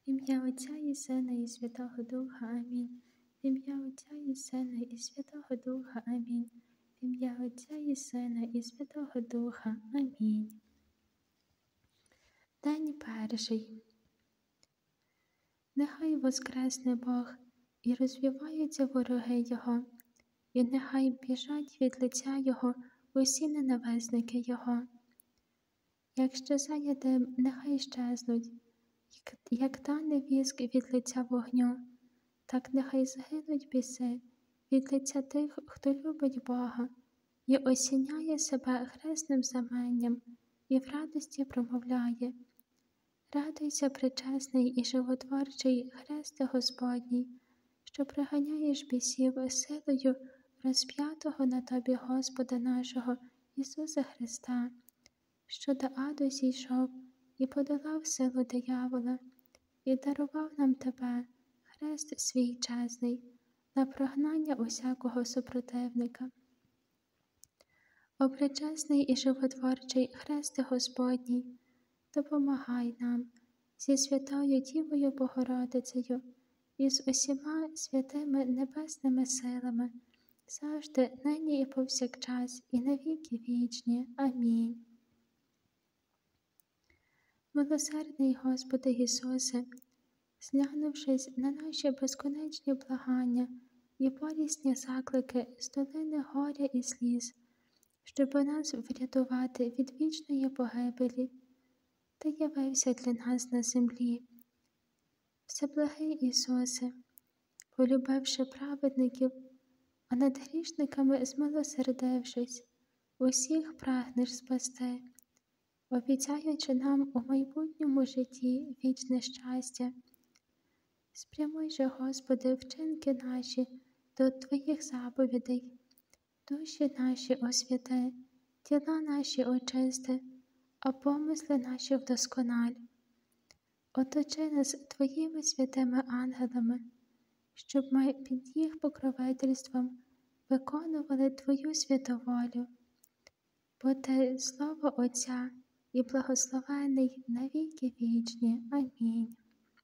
В ім'я Отця і Сина і Святого Духа. Амінь. В ім'я Отця і Сина і Святого Духа. Амінь. В ім'я Отця і Сина і Святого Духа. Амінь. День перший. Нехай воскресне Бог, і розвіваються вороги Його, і нехай біжать від лиця Його усі ненависники Його. Як щезає дим, нехай щезнуть, як тане віск від лиця вогню, так нехай згинуть біси від лиця тих, хто любить Бога, і осіняє себе хресним знаменням, і в радості промовляє: «Радуйся, пречесний і животворчий хресте Господній, що приганяєш бісів силою розп'ятого на тобі Господа нашого Ісуса Христа, що до аду зійшов і подолав силу диявола, і дарував нам тебе, хрест свій чесний, на прогнання усякого супротивника. О пречесний і животворчий хресте Господній, допомагай нам зі святою Дівою Богородицею і з усіма святими небесними силами, завжди, нині і повсякчас, і на віки вічні. Амінь. Милосердний Господи Ісусе, зглянувшись на наші безконечні благання і болісні заклики з долини горя і сліз, щоб нас врятувати від вічної погибелі, Ти явився для нас на землі. Всеблагий Ісусе, полюбивши праведників, а над грішниками змилосердившись, усіх прагнеш спасти, обіцяючи нам у майбутньому житті вічне щастя. Спрямуй же, Господи, вчинки наші до Твоїх заповідей, душі наші освяти, тіла наші очисти, а помисли наші вдоскональ. Оточи нас Твоїми святими ангелами, щоб ми під їх покровительством виконували Твою святу волю. Бо Ти Слово Отця і благословений на віки вічні. Амінь.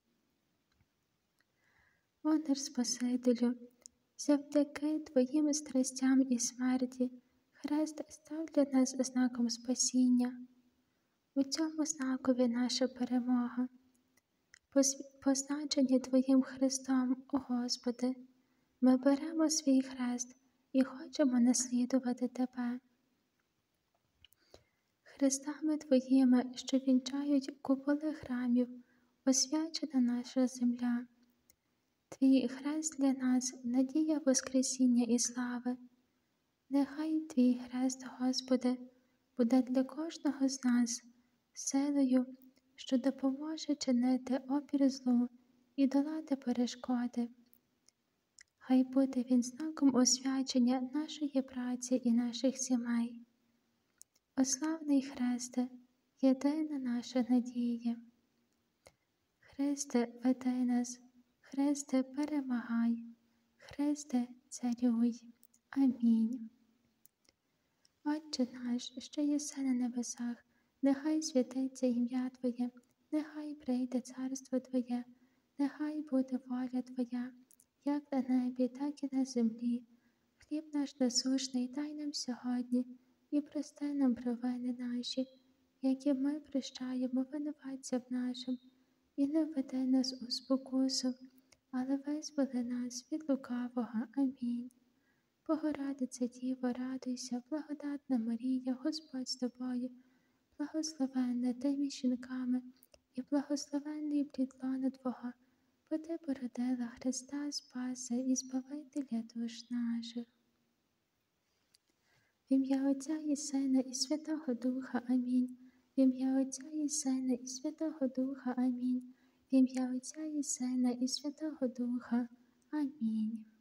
О наш Спасителю, завдяки Твоїм страстям і смерті хрест став для нас знаком спасіння. У цьому знакові наша перемога. Позначені Твоїм Христом, о Господи, ми беремо свій хрест і хочемо наслідувати Тебе. Хрестами Твоїми, що вінчають куполи храмів, освячена наша земля. Твій хрест для нас – надія Воскресіння і слави. Нехай Твій хрест, Господи, буде для кожного з нас силою, що допоможе чинити опір злу і долати перешкоди. Хай буде він знаком освячення нашої праці і наших сімей. О славний Христе, єдина наша надія. Христе, веди нас, Христе, перемагай, Христе, царюй. Амінь. Отче наш, що єси на небесах, нехай святиться ім'я Твоє, нехай прийде царство Твоє, нехай буде воля Твоя, як на небі, так і на землі. Хліб наш насущний дай нам сьогодні, і прости нам провини наші, які ми прощаємо винуватцям нашим, і не введи нас у спокусу, але визволи нас від лукавого. Амінь. Богородице Діво, радуйся, благодатна Марія, Господь з тобою, благословенна ти між жінками, і благословенний плід лона Твого, бо Ти породила Христа Спаса і Збавителя душ наших. В ім'я Отця і Сина і Святого Духа. Амінь. В ім'я Отця і Сина і Святого Духа. Амінь. В ім'я Отця і Сина і Святого Духа. Амінь.